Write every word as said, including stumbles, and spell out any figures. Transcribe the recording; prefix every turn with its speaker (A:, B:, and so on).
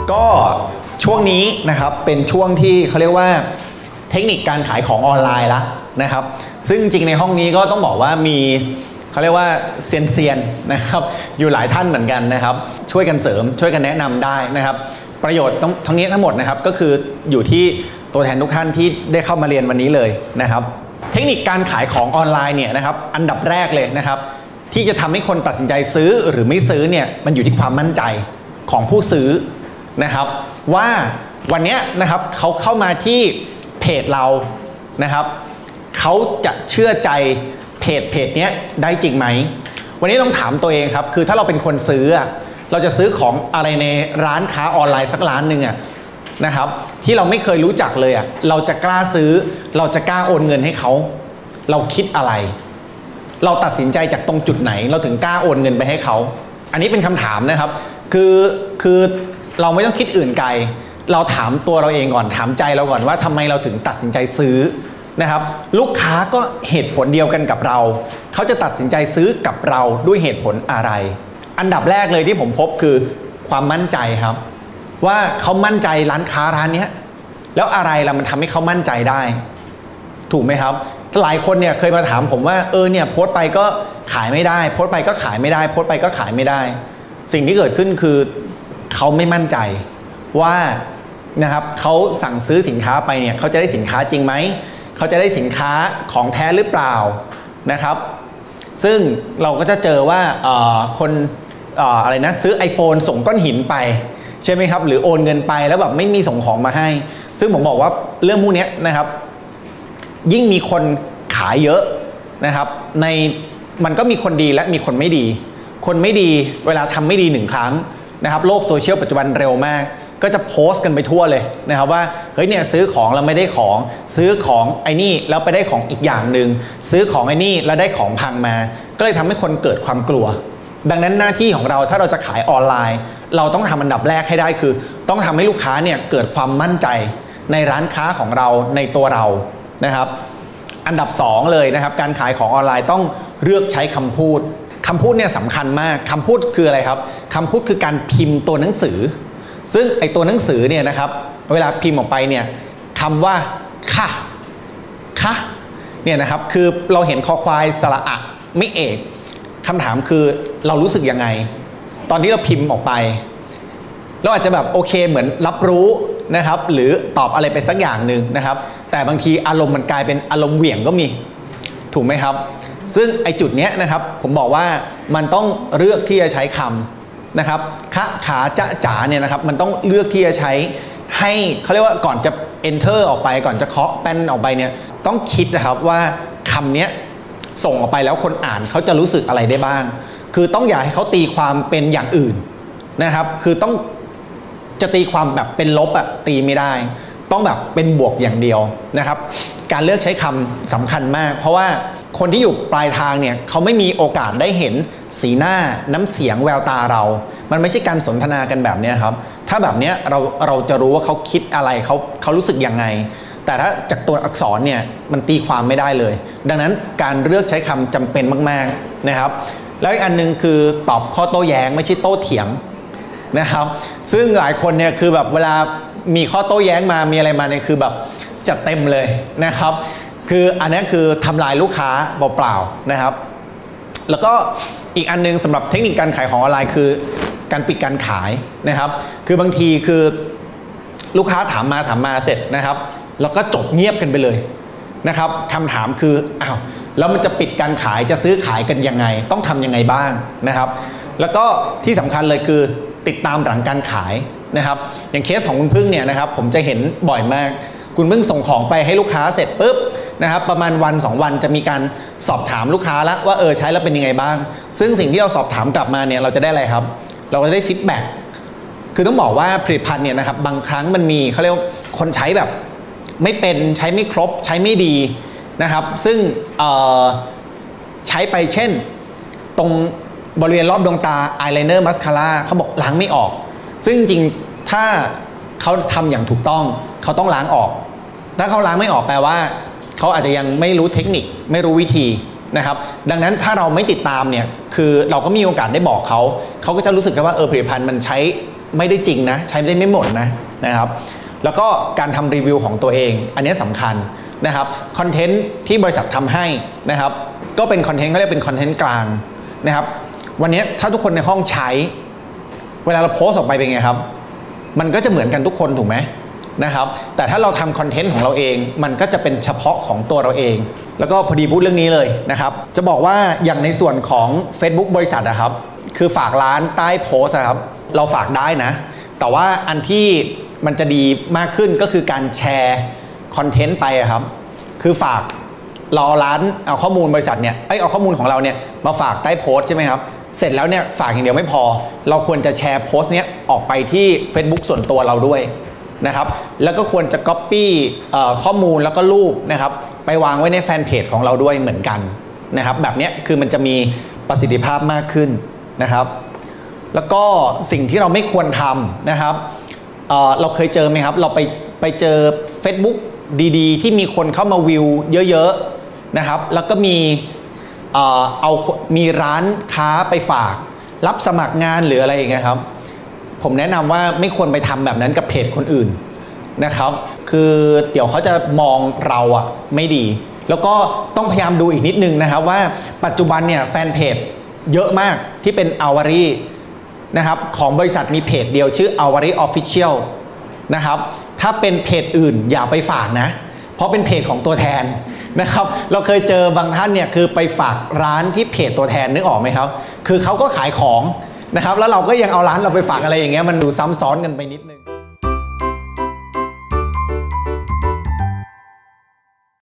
A: ก็ช่วงนี้นะครับเป็นช่วงที่เขาเรียกว่าเทคนิคการขายของออนไลน์ละนะครับซึ่งจริงในห้องนี้ก็ต้องบอกว่ามีเขาเรียกว่าเซียนเซียนนะครับอยู่หลายท่านเหมือนกันนะครับช่วยกันเสริมช่วยกันแนะนำได้นะครับประโยชน์ทั้งนี้ทั้งหมดนะครับก็คืออยู่ที่ตัวแทนทุกท่านที่ได้เข้ามาเรียนวันนี้เลยนะครับเทคนิคการขายของออนไลน์เนี่ยนะครับอันดับแรกเลยนะครับที่จะทำให้คนตัดสินใจซื้อหรือไม่ซื้อเนี่ยมันอยู่ที่ความมั่นใจของผู้ซื้อนะครับว่าวันนี้นะครับเขาเข้ามาที่เพจเรานะครับเขาจะเชื่อใจเพจเพจนี้ได้จริงไหมวันนี้ต้องถามตัวเองครับคือถ้าเราเป็นคนซื้อเราจะซื้อของอะไรในร้านค้าออนไลน์สักร้านหนึ่งอะนะครับที่เราไม่เคยรู้จักเลยอะเราจะกล้าซื้อเราจะกล้าโอนเงินให้เขาเราคิดอะไรเราตัดสินใจจากตรงจุดไหนเราถึงกล้าโอนเงินไปให้เขาอันนี้เป็นคำถามนะครับคือคือเราไม่ต้องคิดอื่นไกลเราถามตัวเราเองก่อนถามใจเราก่อนว่าทำไมเราถึงตัดสินใจซื้อนะครับลูกค้าก็เหตุผลเดียวกันกับเราเขาจะตัดสินใจซื้อกับเราด้วยเหตุผลอะไรอันดับแรกเลยที่ผมพบคือความมั่นใจครับว่าเขามั่นใจร้านค้าร้านนี้แล้วอะไรล่ะมันทำให้เขามั่นใจได้ถูกไหมครับหลายคนเนี่ยเคยมาถามผมว่าเออเนี่ยโพสต์ไปก็ขายไม่ได้โพสต์ไปก็ขายไม่ได้โพสต์ไปก็ขายไม่ได้สิ่งที่เกิดขึ้นคือเขาไม่มั่นใจว่านะครับเขาสั่งซื้อสินค้าไปเนี่ยเขาจะได้สินค้าจริงไหมเขาจะได้สินค้าของแท้หรือเปล่านะครับซึ่งเราก็จะเจอว่าคนอะไรนะซื้อ iPhone ส่งก้อนหินไปใช่ไหมครับหรือโอนเงินไปแล้วแบบไม่มีส่งของมาให้ซึ่งผมบอกว่าเรื่องพวกนี้นะครับยิ่งมีคนขายเยอะนะครับในมันก็มีคนดีและมีคนไม่ดีคนไม่ดีเวลาทำไม่ดีหนึ่งครั้งนะครับโลกโซเชียลปัจจุบันเร็วมากก็จะโพสต์กันไปทั่วเลยนะครับว่าเฮ้ยเนี่ยซื้อของแล้วไม่ได้ของซื้อของไอ้นี่แล้วไปได้ของอีกอย่างหนึ่งซื้อของไอ้นี่แล้วได้ของพังมาก็เลยทำให้คนเกิดความกลัวดังนั้นหน้าที่ของเราถ้าเราจะขายออนไลน์เราต้องทำอันดับแรกให้ได้คือต้องทำให้ลูกค้าเนี่ยเกิดความมั่นใจในร้านค้าของเราในตัวเรานะครับอันดับสองเลยนะครับการขายของออนไลน์ต้องเลือกใช้คำพูดคำพูดเนี่ยสำคัญมากคำพูดคืออะไรครับคำพูดคือการพิมพ์ตัวหนังสือซึ่งไอตัวหนังสือเนี่ยนะครับเวลาพิมพ์ออกไปเนี่ยคำว่าค่ะค่ะเนี่ยนะครับคือเราเห็นคอควายสระอะไม่เอกคำถามคือเรารู้สึกยังไงตอนที่เราพิมพ์ออกไปเราอาจจะแบบโอเคเหมือนรับรู้นะครับหรือตอบอะไรไปสักอย่างหนึ่งนะครับแต่บางทีอารมณ์มันกลายเป็นอารมณ์เหวี่ยงก็มีถูกไหมครับซึ่งไอจุดเนี้ยนะครับผมบอกว่ามันต้องเลือกที่จะใช้คำนะครับคะขาจะจ๋าเนี่ยนะครับมันต้องเลือกที่จะใช้ให้เขาเรียกว่าก่อนจะ enter ออกไปก่อนจะเคาะแป้นออกไปเนี่ยต้องคิดนะครับว่าคำเนี้ยส่งออกไปแล้วคนอ่านเขาจะรู้สึกอะไรได้บ้างคือต้องอย่าให้เขาตีความเป็นอย่างอื่นนะครับคือต้องจะตีความแบบเป็นลบอะตีไม่ได้ต้องแบบเป็นบวกอย่างเดียวนะครับการเลือกใช้คำสำคัญมากเพราะว่าคนที่อยู่ปลายทางเนี่ยเขาไม่มีโอกาสได้เห็นสีหน้าน้ำเสียงแววตาเรามันไม่ใช่การสนทนากันแบบนี้ครับถ้าแบบนี้เราเราจะรู้ว่าเขาคิดอะไรเขาเขารู้สึกยังไงแต่ถ้าจากตัวอักษรเนี่ยมันตีความไม่ได้เลยดังนั้นการเลือกใช้คำจำเป็นมากๆนะครับแล้วอีกอันนึงคือตอบข้อโต้แย้งไม่ใช่โต้เถียงนะครับซึ่งหลายคนเนี่ยคือแบบเวลามีข้อโต้แย้งมามีอะไรมาเนี่ยคือแบบจัดเต็มเลยนะครับคืออันนี้คือทำลายลูกค้าเปล่าๆนะครับแล้วก็อีกอันนึงสำหรับเทคนิคการขายของออนไลน์คือการปิดการขายนะครับคือบางทีคือลูกค้าถามมาถามมาเสร็จนะครับแล้วก็จบเงียบกันไปเลยนะครับคำถามคืออ้าวแล้วมันจะปิดการขายจะซื้อขายกันยังไงต้องทำยังไงบ้างนะครับแล้วก็ที่สำคัญเลยคือติดตามหลังการขายนะครับอย่างเคสของคุณพึ่งเนี่ยนะครับผมจะเห็นบ่อยมากคุณพึ่งส่งของไปให้ลูกค้าเสร็จปุ๊บนะครับประมาณวันสองวันจะมีการสอบถามลูกค้าแล้วว่าเออใช้แล้วเป็นยังไงบ้างซึ่งสิ่งที่เราสอบถามกลับมาเนี่ยเราจะได้อะไรครับเราจะได้ฟีดแบ็กคือต้องบอกว่าผลิตภัณฑ์เนี่ยนะครับบางครั้งมันมีเขาเรียกคนใช้แบบไม่เป็นใช้ไม่ครบใช้ไม่ดีนะครับซึ่งใช้ไปเช่นตรงบริเวณรอบดวงตาอายไลเนอร์มัสคาร่าเขาบอกล้างไม่ออกซึ่งจริงถ้าเขาทำอย่างถูกต้องเขาต้องล้างออกถ้าเขาล้างไม่ออกแปลว่าเขาอาจจะยังไม่รู้เทคนิคไม่รู้วิธีนะครับดังนั้นถ้าเราไม่ติดตามเนี่ยคือเราก็มีโอกาสได้บอกเขาเขาก็จะรู้สึกว่าเออผลิตภัณฑ์มันใช้ไม่ได้จริงนะใช้ได้ไม่หมดนะนะครับแล้วก็การทำรีวิวของตัวเองอันนี้สำคัญนะครับคอนเทนต์ที่บริษัททำให้นะครับก็เป็นคอนเทนต์เขาเรียกเป็นคอนเทนต์กลางนะครับวันนี้ถ้าทุกคนในห้องใช้เวลาเราโพสต์ออกไปเป็นไงครับมันก็จะเหมือนกันทุกคนถูกไหมนะครับแต่ถ้าเราทำคอนเทนต์ของเราเองมันก็จะเป็นเฉพาะของตัวเราเองแล้วก็พอดีพูดเรื่องนี้เลยนะครับจะบอกว่าอย่างในส่วนของ Facebook บริษัทนะครับคือฝากร้านใต้โพสต์ครับเราฝากได้นะแต่ว่าอันที่มันจะดีมากขึ้นก็คือการแชร์คอนเทนต์ไปครับคือฝากเราร้านเอาข้อมูลบริษัทเนี่ยไอเอาข้อมูลของเราเนี่ยมาฝากใต้โพสต์ใช่ไหมครับเสร็จแล้วเนี่ยฝากอย่างเดียวไม่พอเราควรจะแชร์โพสต์เนี้ยออกไปที่ Facebook ส่วนตัวเราด้วยนะครับแล้วก็ควรจะ Copy ข้อมูลแล้วก็รูปนะครับไปวางไว้ในแฟนเพจของเราด้วยเหมือนกันนะครับแบบนี้คือมันจะมีประสิทธิภาพมากขึ้นนะครับแล้วก็สิ่งที่เราไม่ควรทำนะครับ เ, เราเคยเจอไหมครับเราไปไปเจอ Facebook ดีๆที่มีคนเข้ามาวิวเยอะๆนะครับแล้วก็มีเอ่อเอามีร้านค้าไปฝากรับสมัครงานหรืออะไรอย่างเงี้ยครับผมแนะนำว่าไม่ควรไปทำแบบนั้นกับเพจคนอื่นนะครับคือเดี๋ยวเขาจะมองเราอะไม่ดีแล้วก็ต้องพยายามดูอีกนิดนึงนะครับว่าปัจจุบันเนี่ยแฟนเพจเยอะมากที่เป็นอาวารีนะครับของบริษัทมีเพจเดียวชื่อ Awari Official นะครับถ้าเป็นเพจอื่นอย่าไปฝากนะเพราะเป็นเพจของตัวแทนนะครับเราเคยเจอบางท่านเนี่ยคือไปฝากร้านที่เพจตัวแทนนึกออกไหมครับคือเขาก็ขายของนะครับแล้วเราก็ยังเอาร้านเราไปฝากอะไรอย่างเงี้ยมันดูซ้ำซ้อนกันไปนิดนึง